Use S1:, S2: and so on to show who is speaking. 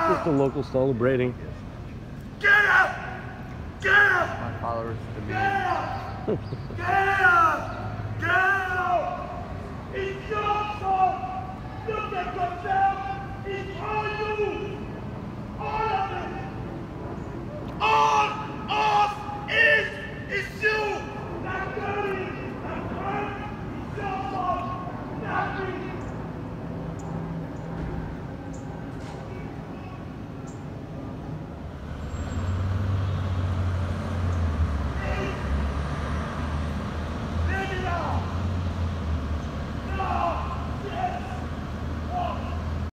S1: Just the local celebrating.
S2: Get up! Get up!
S3: My followers to me.
S2: Get up! Get up! Get up! It's your fault! Look at yourself! It's all you! All of it! All of it is you!